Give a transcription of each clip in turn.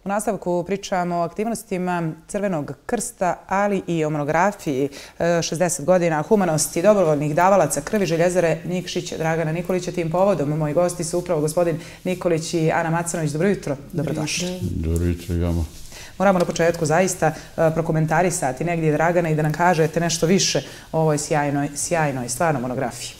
U nastavku pričamo o aktivnostima Crvenog krsta, ali i o monografiji 60 godina humanosti dobrovoljnih davalaca krvi Željezare Nikšić Dragana Nikolića. Tim povodom moji gosti su upravo gospodin Nikolić i Ana Macanović. Dobro jutro, dobrodošli. Dobro jutro, Gama. Moramo na početku zaista prokomentarisati negdje Dragana i da nam kažete nešto više o ovoj sjajnoj stvarno monografiji.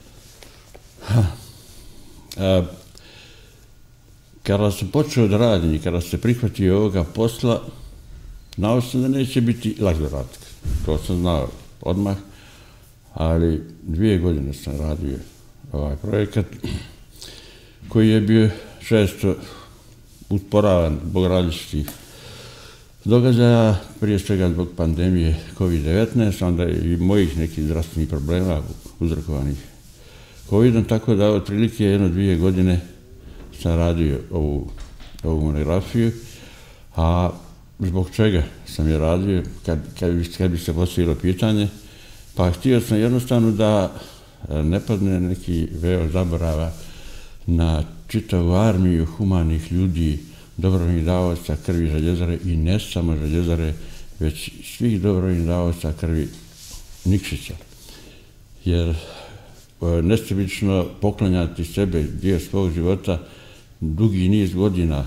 Kada sam počeo da radim i kada se prihvatio ovoga posla, znao sam da neće biti lak zadatak. To sam znao odmah, ali 2 godine sam radio ovaj projekat koji je bio često usporavan zbog različitih događaja, prije svega zbog pandemije COVID-19, onda i mojih nekih zdravstvenih problema uzrokovanih COVID-om, tako da otprilike 1-2 godine sam radio ovu monografiju, a zbog čega sam je radio, kad bi se postavilo pitanje, pa htio sam jednostavno da ne padne neki veo zaborava na čitavu armiju humanih ljudi, dobrovoljnih davaoca krvi Željezare i ne samo Željezare, već svih dobrovoljnih davaoca krvi Nikšića. Jer nesebično poklanjati sebe, dio svog života, dugi niz godina.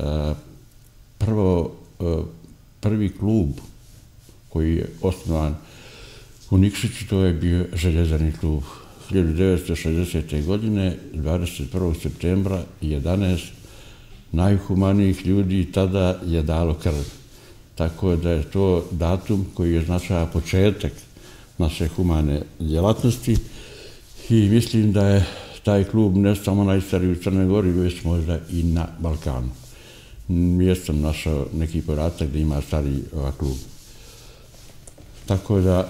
Prvi klub koji je osnovan u Nikšiću, to je bio Željezarni klub. 1960. godine, 21. septembra, 11 najhumanijih ljudi tada je dalo krv. Tako da je to datum koji označava početak naše humane djelatnosti i mislim da je taj klub ne samo najstariji u Crnoj Gori, već možda i na Balkanu. Jesam našao neki podatak da ima stariji klub. Tako da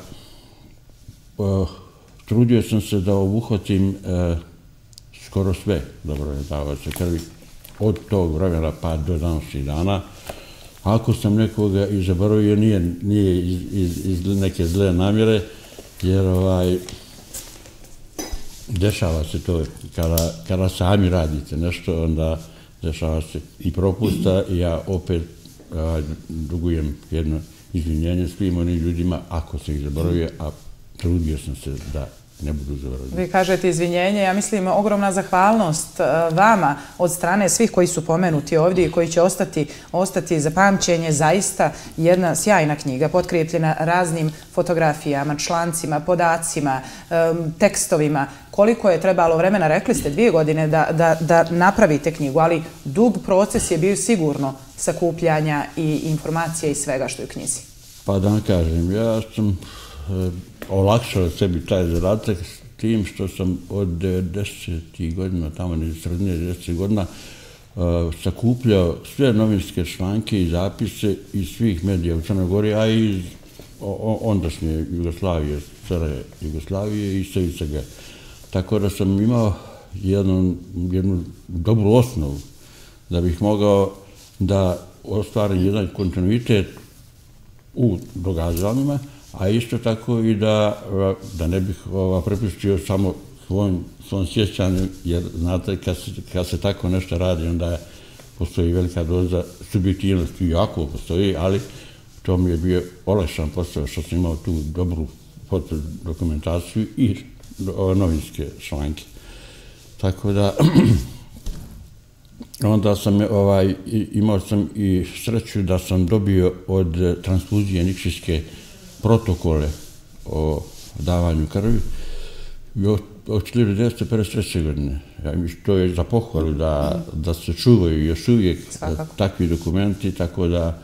trudio sam se da obuhvatim skoro sve dobrovoljne davaoce krvi od tog vremena pa do današnjih dana. Ako sam nekoga i zaboravio, nije iz neke zle namjere, jer dešava se to kada sami radite nešto, onda dešava se i propusta i ja opet dugujem jedno izvinjenje svim onim ljudima ako se ih zaboravio, a trudio sam se da ne budu zaboravljeni. Vi kažete izvinjenje, ja mislim ogromna zahvalnost vama od strane svih koji su pomenuti ovdje i koji će ostati za pamćenje. Zaista jedna sjajna knjiga, potkrijepljena raznim fotografijama, člancima, podacima, tekstovima. Koliko je trebalo vremena, rekli ste 2 godine da napravite knjigu, ali dug proces je bio sigurno sakupljanja i informacija i svega što je u knjizi. Pa da vam kažem, ja sam olakšao sebi taj zadatak s tim što sam od 90. godina, tamo iz sredine 90. godina, sakupljao sve novinske članke i zapise iz svih medija u Crnoj Gori, a i iz ondašnje Jugoslavije, stare Jugoslavije i SSSR. Tako da sam imao jednu dobru osnovu da bih mogao da ostvarim jedan kontinuitet u događanjima, a isto tako i da ne bih prepustio samo svom sjećanju, jer znate, kad se tako nešto radi, onda postoji velika doza subjektivnosti, iako postoji, ali to mi je bio olakšan posao što sam imao tu dobru dokumentaciju i novinske članke. Tako da, onda sam imao sam i sreću da sam dobio od transfuzije Nikšićke protokole o davanju krvi od 1953. godine. To je za pohvalu da se čuvaju još uvijek takvi dokumenti, tako da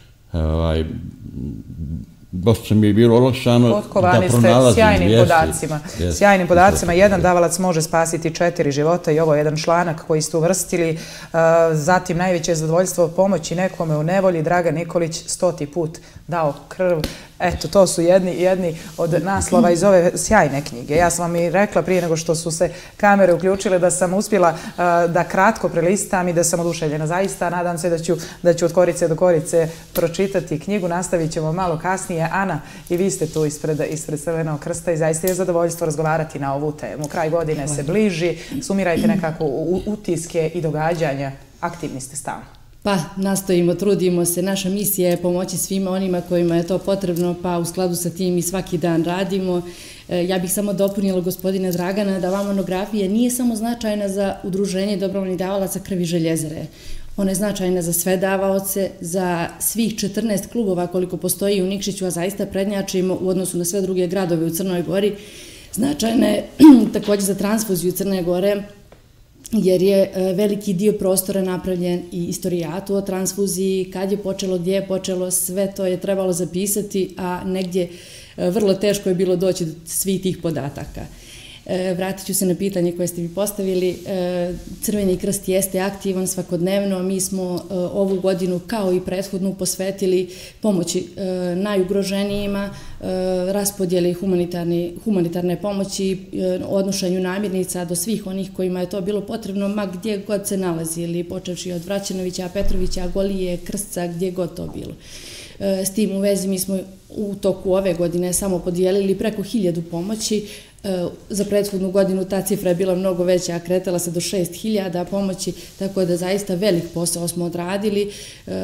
dosta mi je bilo olakšano da pronalazim sjajnim podacima. Jedan davalac može spasiti 4 života i ovo je jedan članak koji ste uvrstili. Zatim najveće zadovoljstvo pomoći nekome u nevolji. Dragan Nikolić 100. put dao krv. Eto, to su jedni od naslova iz ove sjajne knjige. Ja sam vam i rekla prije nego što su se kamere uključile da sam uspjela da kratko prelistam i da sam oduševljena. Zaista nadam se da ću od korice do korice pročitati knjigu. Nastavit ćemo malo kasnije. Ana, i vi ste tu ispred Crvenog krsta i zaista je zadovoljstvo razgovarati na ovu temu. Kraj godine se bliži. Sumirajte nekako utiske i događanja. Aktivni ste stalno. Pa nastojimo, trudimo se, naša misija je pomoći svima onima kojima je to potrebno, pa u skladu sa tim i svaki dan radimo. Ja bih samo dopunila gospodina Dragana da ova monografija nije samo značajna za udruženje dobrovoljnih davalaca krvi Željezare. Ona je značajna za sve davaoce, za svih 14 klubova koliko postoji u Nikšiću, a zaista prednjačimo u odnosu na sve druge gradove u Crnoj Gori. Značajna je također za transfuziju Crne Gore, jer je veliki dio prostora napravljen i istorijatu o transfuziji, kad je počelo, gdje je počelo, sve to je trebalo zapisati, a negdje vrlo teško je bilo doći do svih tih podataka. Vratit ću se na pitanje koje ste mi postavili. Crveni krst jeste aktivan svakodnevno. Mi smo ovu godinu kao i prethodnu posvetili pomoći najugroženijima, raspodjeli humanitarne pomoći, odnošenju namirnica do svih onih kojima je to bilo potrebno, ma gdje god se nalazili, počevši od Vraćanovića, Petrovića, Golije, Krsca, gdje god to bilo. S tim u vezi mi smo u toku ove godine samo podijelili preko 1000 pomoći. Za prethodnu godinu ta cifra je bila mnogo veća, a kretala se do 6000 pomoći, tako da zaista velik posao smo odradili.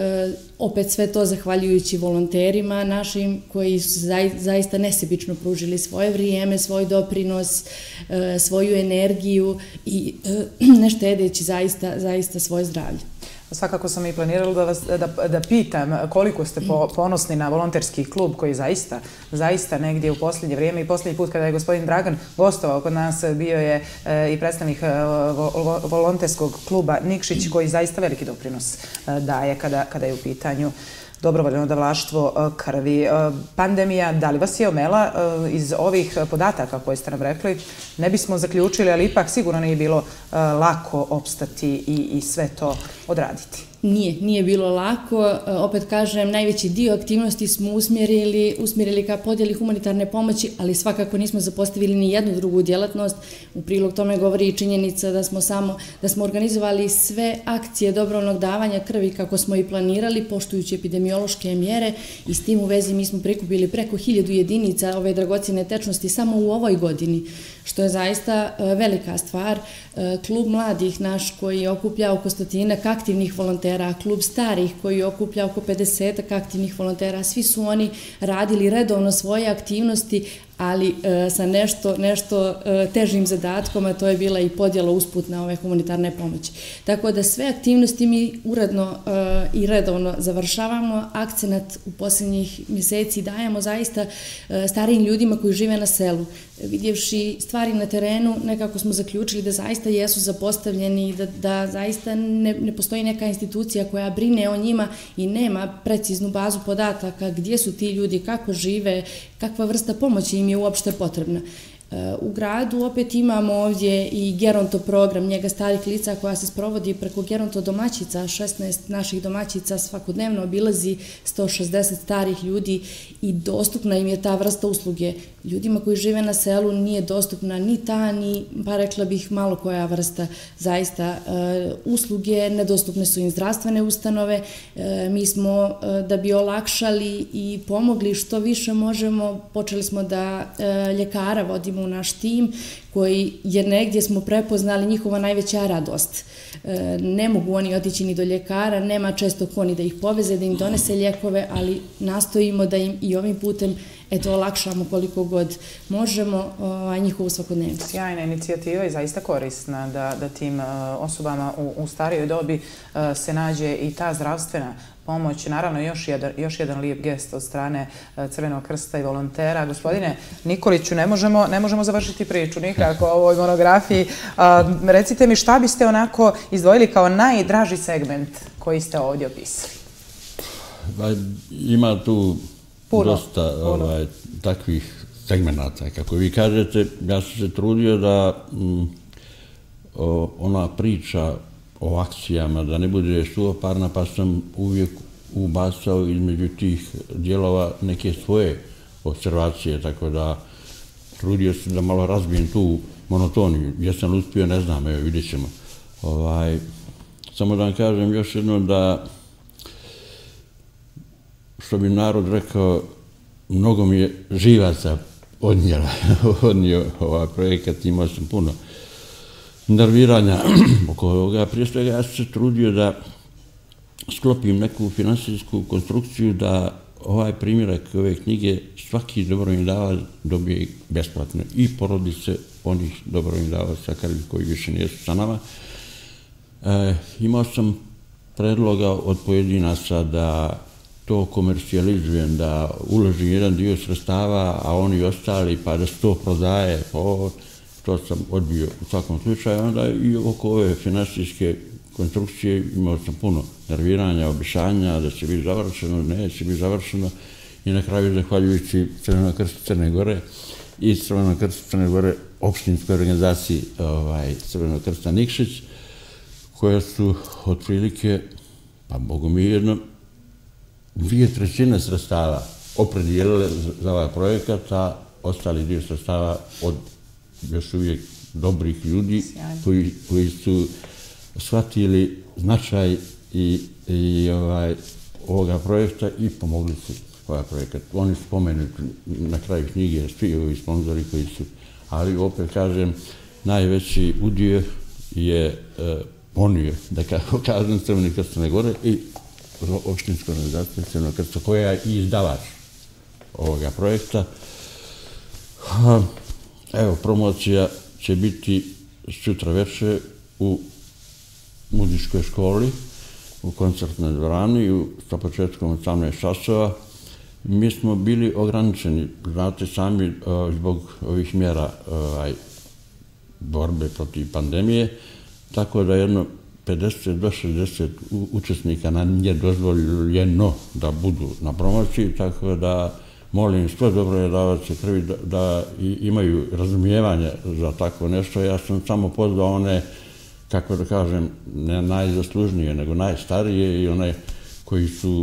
Opet sve to zahvaljujući volonterima našim koji su zaista nesebično pružili svoje vrijeme, svoj doprinos, svoju energiju i ne štedeći zaista svoje zdravlje. Svakako sam i planirala da pitam koliko ste ponosni na volonterski klub koji zaista negdje u posljednje vrijeme i posljednji put kada je gospodin Dragan gostovao kod nas bio je i predstavnik volonterskog kluba Nikšić koji zaista veliki doprinos daje kada je u pitanju dobrovoljno davalaštvo krvi. Pandemija, da li vas je omela iz ovih podataka koje ste nam rekli? Ne bismo zaključili, ali ipak sigurno nije bilo lako opstati i sve to odraditi. Nije bilo lako. Opet kažem, najveći dio aktivnosti smo usmjerili ka podjeli humanitarne pomoći, ali svakako nismo zapostavili ni jednu drugu djelatnost. U prilog tome govori i činjenica da smo organizovali sve akcije dobrovoljnog davanja krvi kako smo i planirali, poštujući epidemiološke mjere, i s tim u vezi mi smo prikupili preko 1000 jedinica ove dragocjene tečnosti samo u ovoj godini, što je zaista velika stvar. Klub mladih naš koji okuplja oko 100 aktivnih volontera, klub starih koji okuplja oko 50 aktivnih volontera, svi su oni radili redovno svoje aktivnosti, ali sa nešto težim zadatkom, a to je bila i podjela usputna ove humanitarne pomoći. Tako da sve aktivnosti mi uredno i redovno završavamo. Akcenat u posljednjih mjeseci dajemo zaista starijim ljudima koji žive na selu. Vidjevši stvari na terenu, nekako smo zaključili da zaista jesu zapostavljeni, da zaista ne postoji neka institucija koja brine o njima i nema preciznu bazu podataka gdje su ti ljudi, kako žive, kakva vrsta pomoći im je uopšte potrebna. U gradu opet imamo ovdje i geronto program njega starih lica koja se sprovodi preko geronto domaćica. 16 naših domaćica svakodnevno obilazi 160 starih ljudi i dostupna im je ta vrsta usluge. Ljudima koji žive na selu nije dostupna ni ta, ni, pa rekla bih, malo koja vrsta zaista usluge. Nedostupne su im zdravstvene ustanove. Mi smo, da bi olakšali i pomogli što više možemo, počeli smo da ljekara vodimo u naš tim, koji je negdje smo prepoznali njihova najveća radost. Ne mogu oni otići ni do ljekara, nema često ko ni da ih poveze, da im donese ljekove, ali nastojimo da im i ovim putem olakšamo koliko god možemo njihovu svakodnevnicu. Sjajna inicijativa i zaista korisna da tim osobama u starijoj dobi se nađe i ta zdravstvena pomoć. Naravno, još jedan lijep gest od strane Crvenog krsta i volontera. Gospodine Nikoliću, ne možemo završiti priču nikako o ovoj monografiji. Recite mi šta biste onako izdvojili kao najdraži segment koji ste ovdje opisali? Ima tu dosta takvih segmenata. Kako vi kažete, ja sam se trudio da ona priča o akcijama, da ne bude suvoparna, pa sam uvijek ubacao između tih dijelova neke svoje observacije, tako da trudio sam da malo razbijem tu monotoniju. Gdje sam uspio, ne znam, evo, vidjet ćemo. Samo da vam kažem još jedno da, što bi narod rekao, mnogo mi je živaca odnio ovaj projekat, imao sam puno nerviranja oko ovoga. Prije svega ja sam se trudio da sklopim neku finansijsku konstrukciju da ovaj primjerak ove knjige svaki dobrovoljni davalac dobije besplatno i porodice onih dobrovoljnih davalaca koji više nisu sa nama. Imao sam predloga od pojedinaca da to komercijalizujem, da uložim jedan dio sredstava, a oni ostali pa da se to prodaje, to sam odbio u svakom slučaju. Onda i oko ove finansijske konstrukcije imao sam puno nerviranja, obećanja da će biti završeno, neće biti završeno i na kraju zahvaljujući Crvenom krstu Crne Gore i Crvenom krstu Crne Gore opštinskoj organizaciji Crvenog krsta Nikšić, koja su otprilike, pa mogu mi 2/3 sredstava opredijelile za ovaj projekat, a ostali dio sredstava od još uvijek dobrih ljudi koji su shvatili značaj i ovoga projekta i pomogli su ovaj projekat. Oni su spomenuti na kraju knjige, svi ovi sponzori koji su, ali opet kažem, najveći udio je ponio, da kako kažem, Crveni krst Crne Gore i opštinska organizacija Crvenog krsta, koja je i izdavač ovoga projekta. Evo, promocija će biti sutra večer u muzičkoj školi, u koncertnoj dvorani, sa početkom 18 časova. Mi smo bili ograničeni, znate sami, zbog ovih mjera borbe protiv pandemije, tako da jedno 50 do 60 učesnika nam je dozvoljeno da budu na promociji, tako da molim sve dobrovoljne davaoce krvi da imaju razumijevanje za takvo nešto. Ja sam samo pozvao one, kako da kažem, ne najzaslužnije, nego najstarije i one koji su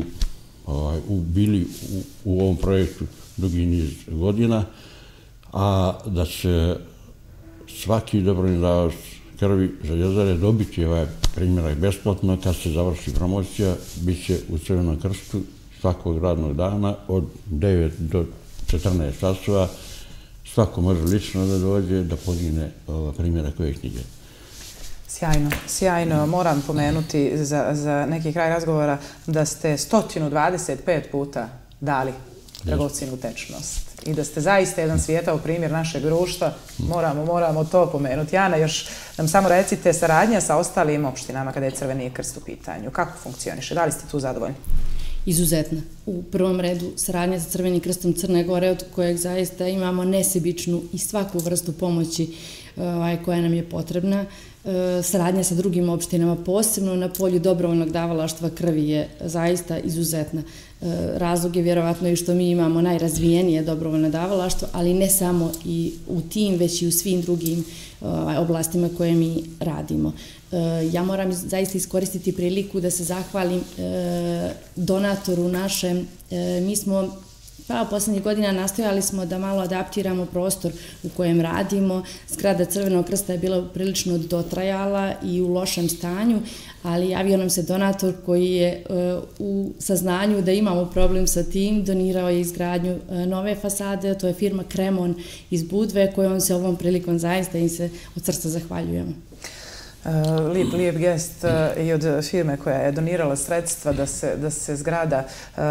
bili u ovom projektu dugi niz godina, a da će svaki dobrovoljni davaoc krvi Željezare dobiti ovaj primjerak besplatno. Kad se završi promocija, bit će u Crvenom krstu svakog radnog dana od 9 do 14 časova. Svako može lično da dođe da podigne primjerak ove knjige. Sjajno, sjajno. Moram pomenuti za neki kraj razgovora da ste 125 puta dali dragocjenu tečnost i da ste zaista jedan svijetao primjer našeg društva. Moramo to pomenuti. Jana, još nam samo recite, saradnja sa ostalim opštinama kada je Crveni krst u pitanju. Kako funkcioniše? Da li ste tu zadovoljni? Izuzetna. U prvom redu saradnja sa Crvenim krstom Crne Gore, od kojeg zaista imamo nesebičnu i svaku vrstu pomoći koja nam je potrebna. Saradnja sa drugim opštinama, posebno na polju dobrovoljnog davalaštva krvi, je zaista izuzetna. Razlog je vjerovatno i što mi imamo najrazvijenije dobrovoljno davalaštvo, ali ne samo i u tim, već i u svim drugim oblastima koje mi radimo. Ja moram zaista iskoristiti priliku da se zahvalim donatoru našem. Mi smo poslednjih godina nastojali smo da malo adaptiramo prostor u kojem radimo. Zgrada Crvenog krsta je bila prilično dotrajala i u lošem stanju, ali javio nam se donator koji je u saznanju da imamo problem sa tim, donirao je izgradnju nove fasade, to je firma Kremon iz Budve, kojom se ovom prilikom zaista im se od srca zahvaljujemo. Lijep gest i od firme koja je donirala sredstva da se zgrada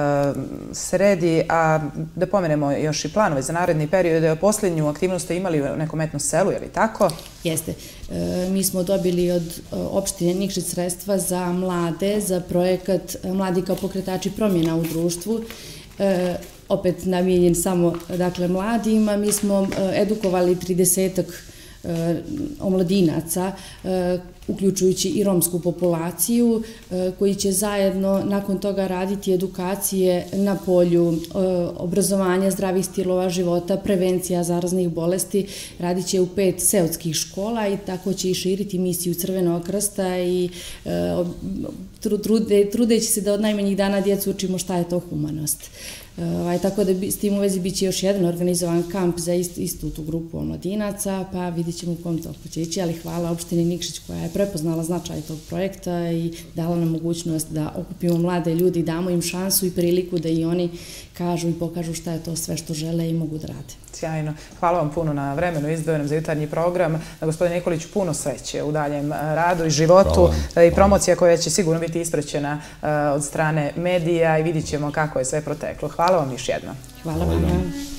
sredi, a da pomenemo još i planove za naredni period. Posljednju aktivnost ste imali u nekom etno selu, je li tako? Jeste. Mi smo dobili od opštine Nikšić sredstva za mlade, za projekat Mladi kao pokretači promjena u društvu. Opet namijenjen samo mladima. Mi smo edukovali 30-ak omladinaca, uključujući i romsku populaciju, koji će zajedno nakon toga raditi edukacije na polju obrazovanja, zdravih stilova života, prevencija zaraznih bolesti. Radit će u 5 seoskih škola i tako će i širiti misiju Crvenog krsta i trudeći se da od najmanjih dana djecu učimo šta je to humanost. Tako da s tim u vezi bit će još jedan organizovan kamp za istu tu grupu omladinaca, pa vidit ćemo u kom toku će ići, ali hvala opštini Nikšić koja je prepoznala značaj tog projekta i dala nam mogućnost da okupimo mlade ljudi i damo im šansu i priliku da i oni kažu i pokažu šta je to sve što žele i mogu da rade. Sjajno. Hvala vam puno na vremenu izdvojenom za jutarnji program. Gospodine Nikoliću, puno sreće u daljem radu i životu i promocija koja će sigurno biti ispraćena od strane medija i vidit ćemo kako je sve proteklo. Hvala vam još jednom. Hvala vam.